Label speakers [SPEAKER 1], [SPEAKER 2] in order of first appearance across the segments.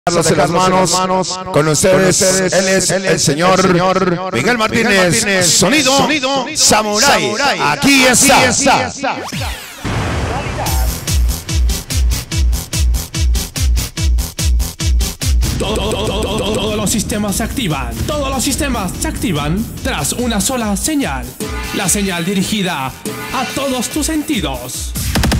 [SPEAKER 1] de las manos con ustedes, él es el señor Miguel Martínez, sonido Samurai, aquí está.
[SPEAKER 2] Todos los sistemas se activan. Todos los sistemas se activan tras una sola señal. La señal dirigida a todos tus sentidos.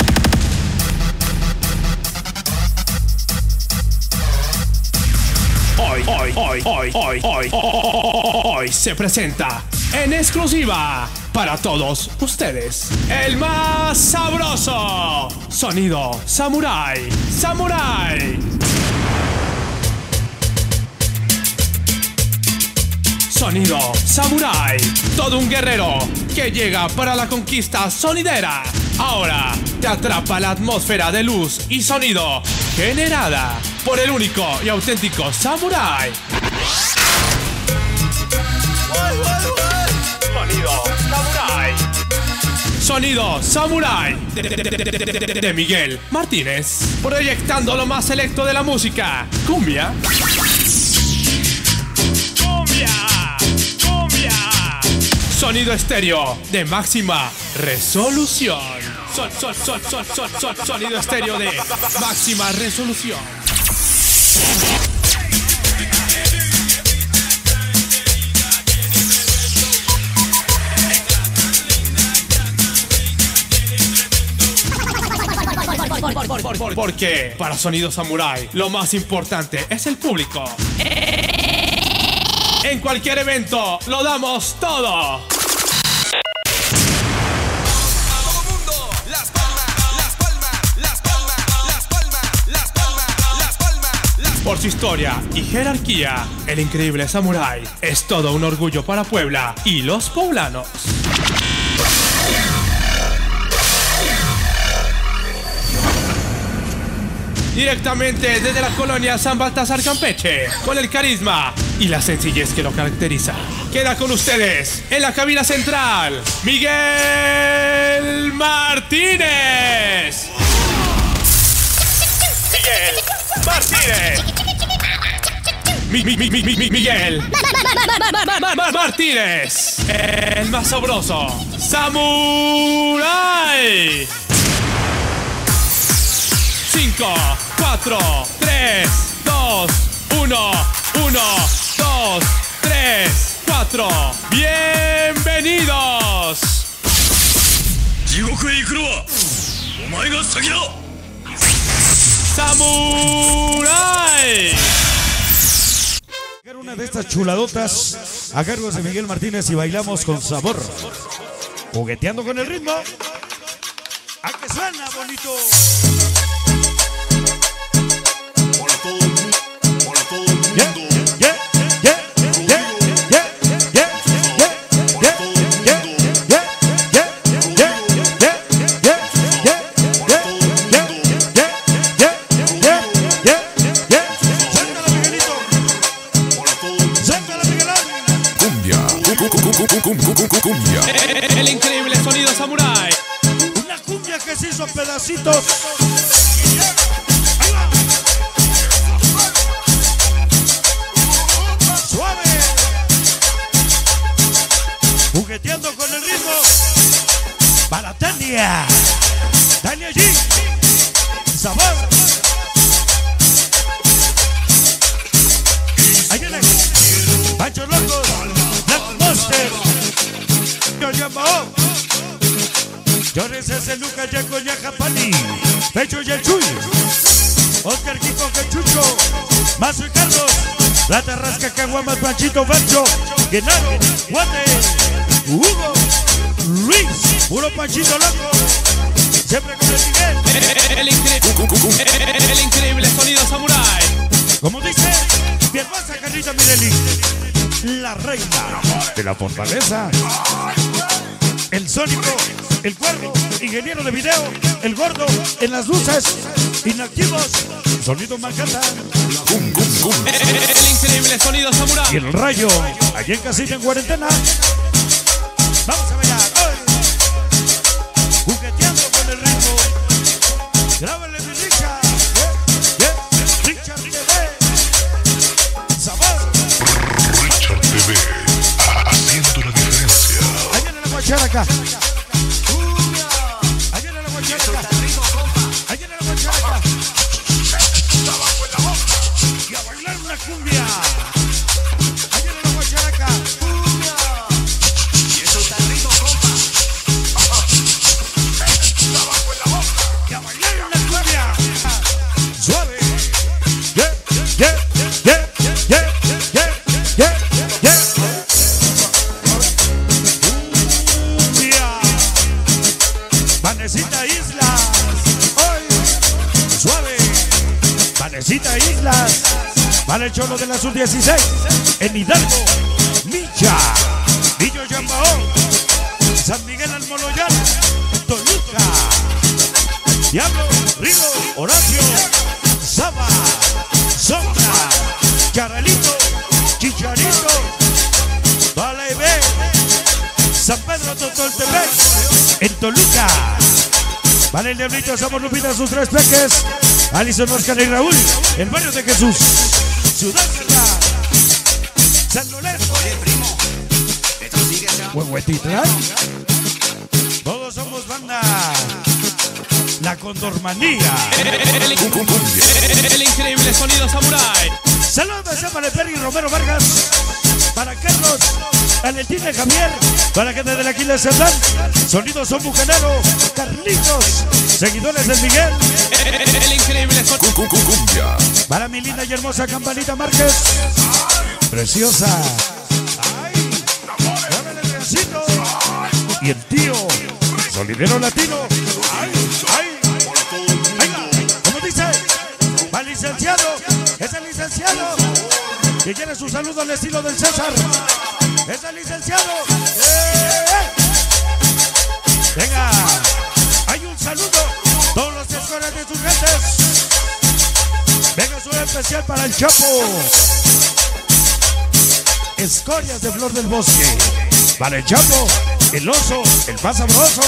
[SPEAKER 2] Hoy se presenta en exclusiva para todos ustedes el más sabroso sonido Samurai. Sonido Samurai, todo un guerrero que llega para la conquista sonidera. Ahora te atrapa la atmósfera de luz y sonido generada por el único y auténtico Samurai. Sonido Samurai. Sonido Samurai de Miguel Martínez, proyectando lo más selecto de la música. Cumbia. Sonido estéreo de máxima resolución. Sonido estéreo de máxima resolución. Porque para Sonido Samurai lo más importante es el público. En cualquier evento lo damos todo. Por su historia y jerarquía, el increíble Samurai es todo un orgullo para Puebla y los poblanos. Directamente desde la colonia San Baltasar Campeche, con el carisma y la sencillez que lo caracteriza. Queda con ustedes en la cabina central, Miguel Martínez. Miguel Martínez, el más sabroso Samurai. 5, 4, 3, 2, 1, 2, 3, 4. ¡Bienvenidos! ¡Samurai!
[SPEAKER 3] Una de estas chuladotas a cargo de Miguel Martínez y bailamos con sabor, jugueteando con el ritmo. ¡A que suena bonito!
[SPEAKER 1] Cumbia.
[SPEAKER 2] El increíble sonido Samurai.
[SPEAKER 3] Una cumbia que se hizo pedacitos. Suave. Jugueteando con el ritmo. Para Tania G. Sabor. Ahí viene Pancho Locos, Black Monster, yo llamo Llores ese Lucas Yaco Yajapani, Pecho y el Chuy, Oscar Kiko Cachucho, Mazo y Carlos, La Tarrasca Caguamas, Panchito Bancho, Genaro, Guate, Hugo, Luis, puro Panchito Loco, siempre con el Miguel.
[SPEAKER 2] El increíble sonido Samurai.
[SPEAKER 3] Como dice mi hermosa Carlita Mireli, la reina de la fortaleza, el sónico, el cuervo, ingeniero de video, el gordo en las luces, inactivos, sonido Macata,
[SPEAKER 2] El increíble sonido Samurai.
[SPEAKER 3] y el rayo, allí en casita en cuarentena. Vamos a bailar hoy, jugueteando con el ritmo. Grábale mi Richard, Richard TV. guacharaca. Allá en la guacharaca. Allá en la guacharaca. Y a bailar una cumbia. Allá en la guacharaca.
[SPEAKER 4] Y eso está rico, compa.
[SPEAKER 3] Y a bailar una cumbia. Suave. Yeah, yeah, yeah, yeah, yeah, yeah, yeah. Cumbia. Vanecita Islas. Hoy. Suave. Vanecita Islas. Vale el Cholo de la Sub-16. En Hidalgo. Micha. Villo Yambaón. San Miguel Almoloyán. Toluca. Diablo. Rigo. Horacio. Saba. Sombra. Caralito. Chicharito. Vale B. San Pedro Totoltepec. En Toluca. Vale el Diablito. Somos Lupita, sus tres peques. Alison, Oscar y Raúl. El barrio de Jesús. Sudáfrica. San Lorenzo.
[SPEAKER 4] Oye, primo, esto sigue siendo...
[SPEAKER 3] Huehuetitlán. Todos somos banda. La Condormanía.
[SPEAKER 2] El increíble sonido Samurai.
[SPEAKER 3] Saludos para el Perry Romero Vargas. Para Carlos. Valentina Javier. Para gente del Aquiles Cerdán. Sonido Son Bucanero. Carlitos. Seguidores del Miguel.
[SPEAKER 2] El increíble sonido.
[SPEAKER 1] Cumbia.
[SPEAKER 3] Para mi linda y hermosa Campanita Márquez. Preciosa. ¡Ay! ¡Dame el trencito! Y el tío. Solidero Latino. ¡Ay! ¡Ay! ¡Ay! ¿Cómo dice? Va el licenciado. Es el licenciado. Que quiere su saludo al estilo del César. Es el licenciado. Venga. Hay un saludo. Todos los escolares de sus gentes. Venga, un especial para el Chapo. Escorias de Flor del Bosque. Para el Chapo, el oso, el más sabroso.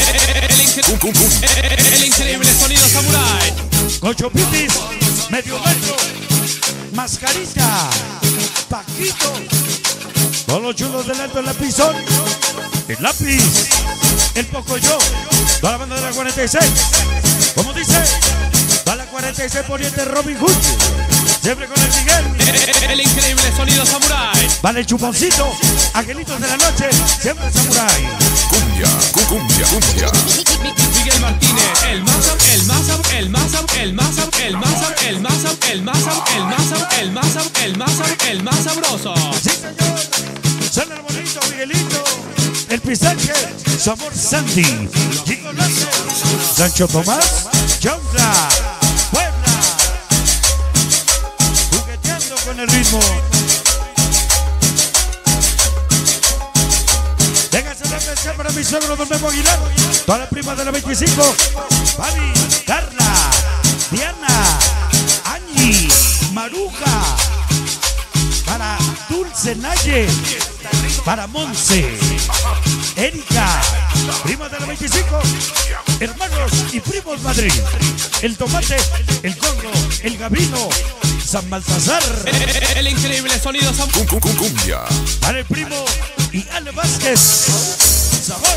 [SPEAKER 2] El increíble sonido Samurai.
[SPEAKER 3] Cocho Pitis, medio metro. Mascarita, Paquito. Todos los chulos del alto, el lapizón. El lápiz, el Pocoyo. Toda la banda de la 46. Como dice, va la 46 Poniente Robin Hood. Siempre con el Miguel.
[SPEAKER 2] El increíble sonido Samurai.
[SPEAKER 3] Vale el Chuponcito. Angelitos de la noche. Siempre Samurai.
[SPEAKER 1] Cumbia.
[SPEAKER 2] Miguel Martínez, el más sabroso.
[SPEAKER 3] Sí, señor. San Arbolito, Miguelito. El Pistache. Sabor Sandy. Chico Lazo. Sancho Tomás. Chontra. Puebla. Jugueteando con el ritmo. Véngase la especial para mi suegro Don Memo Aguilar. Toda la prima de la 25. Fabi, Carla, Diana, Angie, Maruja. Para Dulce Naye. Para Monse. Erika, prima de la 25. Hermanos y primos Madrid. El Tomate, el Congo, el Gabino. San Baltasar.
[SPEAKER 2] El increíble sonido Samurai.
[SPEAKER 1] Cumbia.
[SPEAKER 3] Para el primo y Ale Vázquez. Sabor.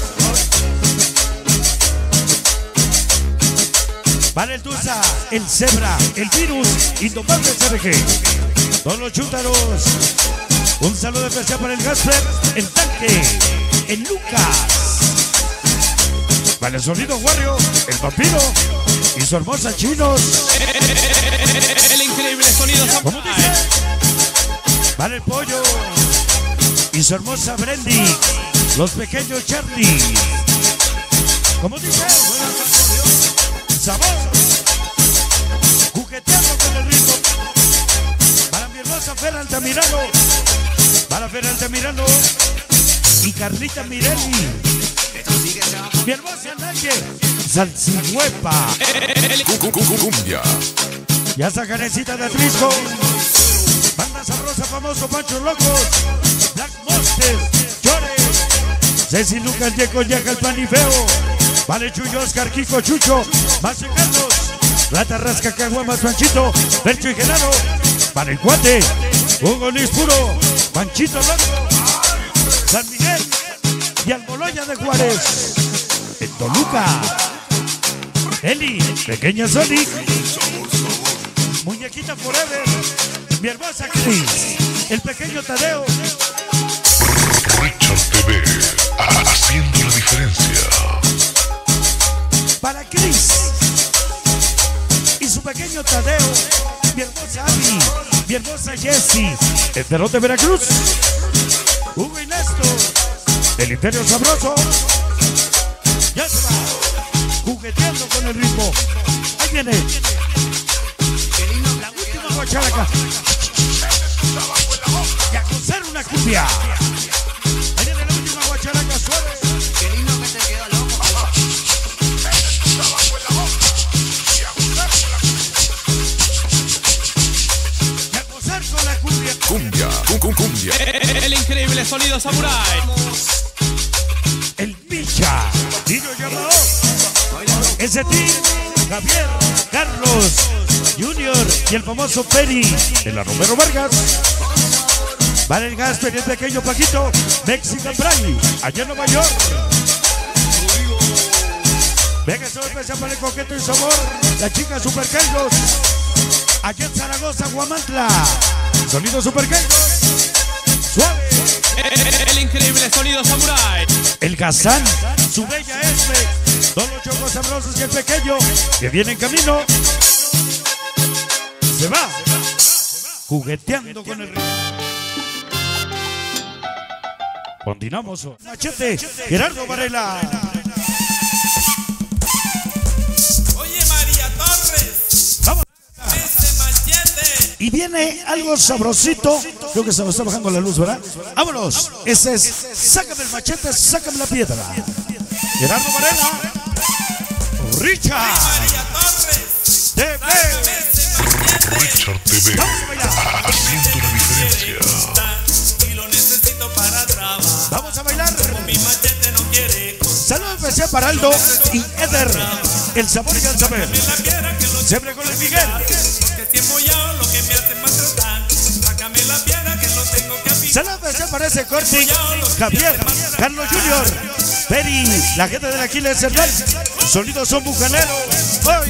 [SPEAKER 3] Para el Tusa, el Zebra, el Virus, Indomable CRG. Todos los chúntaros. Un saludo especial para el Gasper, el Tanque, el Lucas. Para el Sonido Warrior, el Vampiro y su hermosa Chinos.
[SPEAKER 2] El increíble sonido
[SPEAKER 3] ¿Cómo
[SPEAKER 2] Samurai.
[SPEAKER 3] dice? Para el Pollo y su hermosa Brendy. Los pequeños Charlie. ¿Cómo dice? Sabor. Jugueteando con el ritmo. Para mi hermosa Fer Altamirano. Para Fer Altamirano. Y Carlita Mirelli.
[SPEAKER 4] Esto sigue siendo...
[SPEAKER 3] Mi hermosa Naye. Salsihuepa.
[SPEAKER 1] Cumbia.
[SPEAKER 3] Ya está Canecita de Atrisco. Banda sabrosa, famoso Pancho Locos. Black Monster. Llore. Ceci Lucas, Yeco, Yaca, el Panifeo. Vale Chuyo, Oscar, Kiko, Chucho. Marce Carlos. Rata Rasca, Caguamas, Panchito. Percho y Genaro. Para el Cuate. Hugo Luis Puro. Panchito Loco. San Miguel. y Almoloya de Juárez. En Toluca, Eli, Pequeña Sonic, Muñequita Forever, mi hermosa Cris, el pequeño Tadeo.
[SPEAKER 5] Richard TV, haciendo la diferencia.
[SPEAKER 3] Para Cris y su pequeño Tadeo, mi hermosa Abby, mi hermosa Jessie, el Perro de Veracruz, Hugo y Néstor, el Imperio Sabroso. Ya se va, jugueteando con el ritmo. Ahí viene la última guacharaca. Y a gozar una cumbia. Ahí viene la última guacharaca suave.
[SPEAKER 4] Qué lindo que te queda, loco.
[SPEAKER 3] Y a gozar con la cumbia.
[SPEAKER 1] Cumbia, cumbia.
[SPEAKER 2] El increíble sonido Samurai.
[SPEAKER 3] El Micha, Dino Llamao, ese team, Javier, Carlos, Junior y el famoso Peri de la Romero Vargas. Vale el Gasper y el pequeño Paquito, Mexican Pride, allá en Nueva York. Venga, eso especial para el Coqueto y Sabor, la chica Super Carlos, allá en Zaragoza, Guamantla. Sonido Super Carlos, suave.
[SPEAKER 2] El increíble sonido Samurai.
[SPEAKER 3] El Gazán, su bella Esme, todos los chocos sabrosos y el pequeño que viene en camino. Se va, jugueteando con el ritmo. Continuamos. Machete, Gerardo Varela.
[SPEAKER 6] Oye, María Torres,
[SPEAKER 3] Vamos.
[SPEAKER 6] ese machete.
[SPEAKER 3] Y viene algo sabrosito. Creo que se nos está bajando la luz, ¿verdad? Vámonos. Ese es Sácame el machete, sácame la piedra. Gerardo Varela. Richard
[SPEAKER 6] María Torres,
[SPEAKER 3] TV.
[SPEAKER 6] ese machete.
[SPEAKER 5] Richard TV,
[SPEAKER 3] Vamos a bailar.
[SPEAKER 5] haciendo la diferencia.
[SPEAKER 6] Y lo necesito para trabajar.
[SPEAKER 3] Vamos a bailar.
[SPEAKER 6] Mi machete no quiere
[SPEAKER 3] Saludos especial para Aldo y Eder. El sabor y el saber.
[SPEAKER 6] la piedra que lo
[SPEAKER 3] Siempre con el Miguel.
[SPEAKER 6] que si embollado lo que me hace maltratar. Sácame la piedra que lo tengo que afilar.
[SPEAKER 3] Saludos especial para ese corte. Javier, Carlos Junior, Peri, la gente del Aquiles Cerdán. Sonidos son bucaneros. ¡Ay!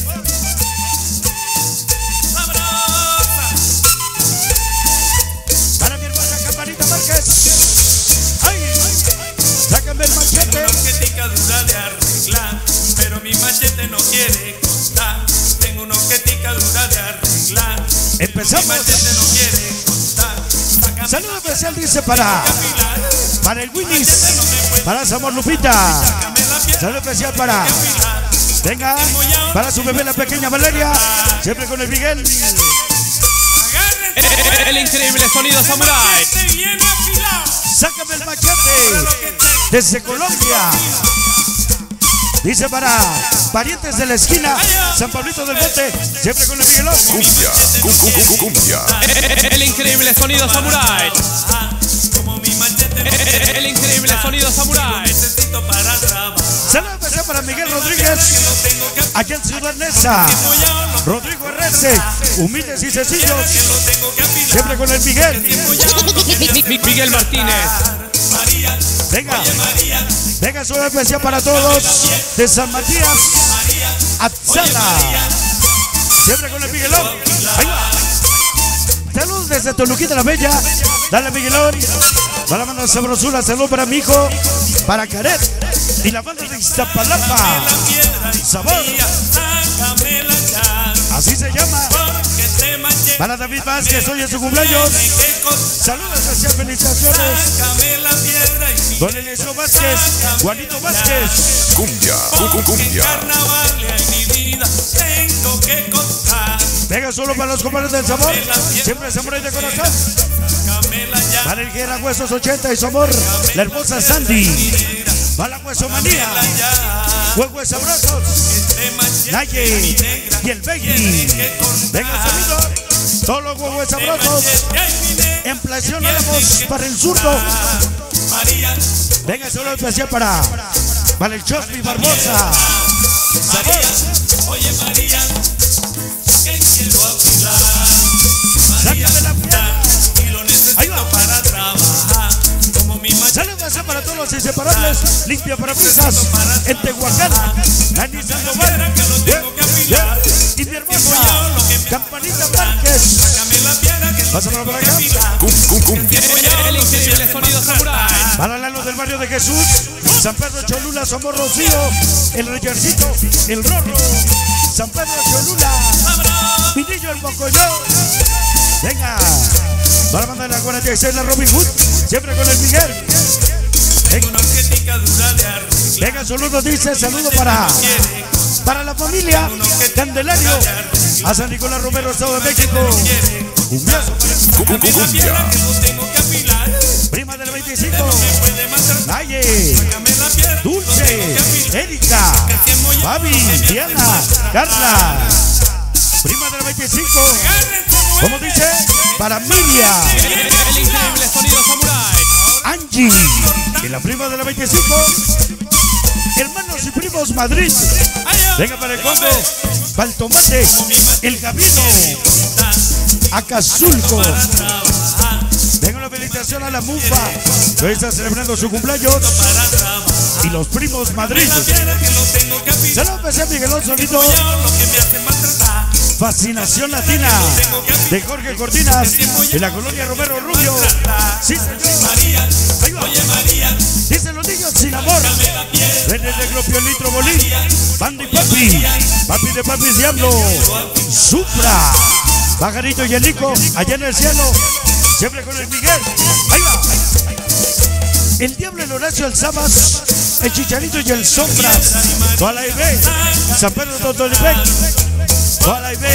[SPEAKER 3] Para mi hermana Campanita Márquez. ¡Ay! Sácame el machete.
[SPEAKER 6] Objetica dura de arreglar, pero mi machete no quiere contar. Tengo una objetica dura de arreglar.
[SPEAKER 3] Empezamos.
[SPEAKER 6] Mi machete no quiere contar. Sácame
[SPEAKER 3] Saludo especial dice para el Winnis, para Samor Lupita. Saludo especial para, venga, para su bebé la pequeña Valeria. Siempre con el Miguel.
[SPEAKER 2] El increíble sonido Samurai.
[SPEAKER 6] Te viene afilado.
[SPEAKER 3] Sácame el machete desde Colombia. Dice para parientes de la esquina, San Pablito del Monte, siempre con el Miguelón.
[SPEAKER 1] Cumbia, cumbia.
[SPEAKER 2] El increíble sonido Samurai.
[SPEAKER 6] Como mi machete
[SPEAKER 2] El increíble sonido Samurai.
[SPEAKER 6] necesito para trabajar.
[SPEAKER 3] Saludos especial para Miguel Rodríguez, allá en Ciudad Neza. Rodrigo RS, humildes y sencillos, siempre con el Miguel.
[SPEAKER 2] Miguel Martínez.
[SPEAKER 3] Venga, venga, saludo especial para todos de San Matías, Atzala, siempre con el Miguelón. Ahí va. Saludos desde Toluquita la Bella, dale Miguelón. Va la mano de sabrosura, saludos para mi hijo, para Caret y la banda de Iztapalapa. Sabor, así se llama. Para David Vázquez, hoy es su cumpleaños. Saludos especial, felicitaciones. Don Eliseo Vázquez, Juanito Vázquez.
[SPEAKER 1] Cumbia, cumbia.
[SPEAKER 3] Venga solo para los compadres del sabor. Siempre Samurai de corazón. Para el Guerra Huesos 80 y su amor, la hermosa Sandy. Para la Hueso Manía. Huevos sabrosos. Naye y el Baby. Venga sonido. Todos los huevos sabrosos. En Plación Álamos para el zurdo. Venga solo especial para el Chospi Barbosa. Sabor.
[SPEAKER 6] Oye María, que quiero afilar.
[SPEAKER 3] Sácame la piedra.
[SPEAKER 6] Y lo
[SPEAKER 3] Ahí va.
[SPEAKER 6] necesito para trabajar. Como mi machete
[SPEAKER 3] Saludos para todos los inseparables, limpia parabrisas en Tehuacán, Nani Sandoval, y mi hermosa Campanita Márquez. Pásame por acá.
[SPEAKER 2] El increíble sonido samurai.
[SPEAKER 3] Para Lalo del barrio de Jesús, San Pedro Cholula, somos Rocío, el Reyercito, el Rorro, San Pedro Cholula, Pinillo el Bocoyón. Venga, para mandar la 46, la Robin Hood, siempre con el Miguel. Venga, saludos, dice, saludo para la familia Candelario, a San Nicolás Romero, Estado de México. Un beso. Prima del 25, Naye, Dulce, Erika, Fabi, Diana, Carla. Prima del 25, ¿cómo dice? Para Miriam.
[SPEAKER 2] El increíble sonido samurai.
[SPEAKER 3] Angie, y la prima de la 25, hermanos y primos Madrid. Venga para el Congo, para el Tomate, el Gabino, Acazulco. Venga una felicitación a la Mufa, que hoy está celebrando su cumpleaños. Y los primos Madrid. Se lo empecé a Miguelón Solito. Fascinación Latina de Jorge Cortinas de la colonia Romero Rubio. Sí, señor. Ahí va. Dicen los niños sin amor. Ven el negro Piolitro Bolín. Bandy Papi. Papi de Papi Diablo. Supra. Pajarito y el Nico allá en el cielo. Siempre con el Miguel. Ahí va. El Diablo, el Horacio, el Sabas, el Chicharito y el Sombras. Toda la IB. San Pedro Totolipec. Toda la IB.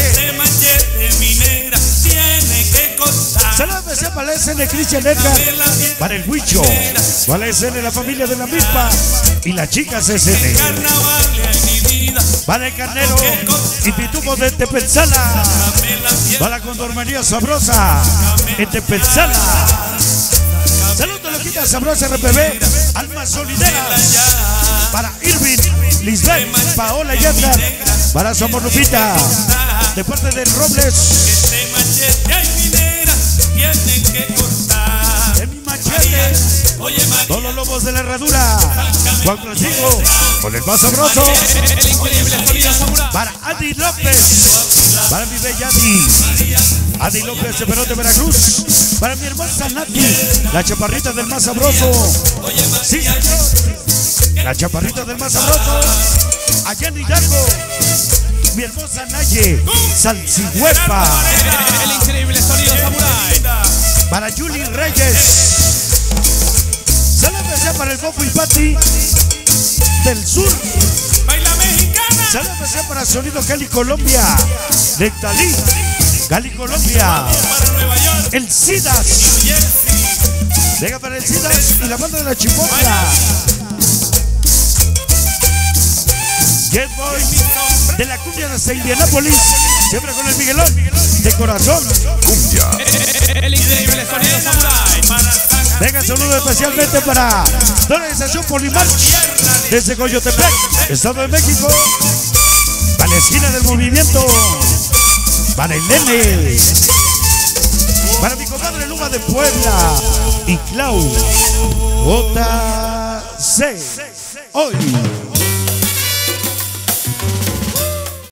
[SPEAKER 3] Saludos especial para la SN Cristian Edgar, para el Huicho, para la SN la familia de la misma y las chicas SN. Para el Carnero y Pitufos de Tepenzala. Para la Condormería Sabrosa en Tepenzala. Saludos Loquita Sabrosa RPB, Almas Solideras. Para Irving, Lisbeth, Paola y Edgar. Para Somos Lupita, de parte del Robles. De mi machete, todos los lobos de la herradura. Juan Francisco, con el más sabroso.
[SPEAKER 2] El increíble sonido samurai.
[SPEAKER 3] Para Adi López, para mi bella Adi López de Perón de Veracruz. Para mi hermosa Nati, la chaparrita del más sabroso. Sí, señor, la chaparrita del más sabroso. Allá en Hidalgo, mi hermosa Naye, Salsigüepa.
[SPEAKER 2] El increíble sonido samurai.
[SPEAKER 3] Para Julie Reyes. Saludos especial para el Bobo y Pati del sur. Saludos especial para Sonido Cali Colombia. Nectalí, Cali Colombia. El Sidas. Venga para el Sidas y la banda de la Chipotla. Get Boy de la cumbia de Indianápolis. Siempre con el Miguelón de corazón.
[SPEAKER 1] Cumbia.
[SPEAKER 2] El increíble sonido samurai.
[SPEAKER 3] Venga, saludo especialmente para la organización Polimarch desde Coyotepec, Estado de México. Para la esquina del movimiento. Para el Nene. Para mi compadre Luma de Puebla. Y Clau JC. Hoy.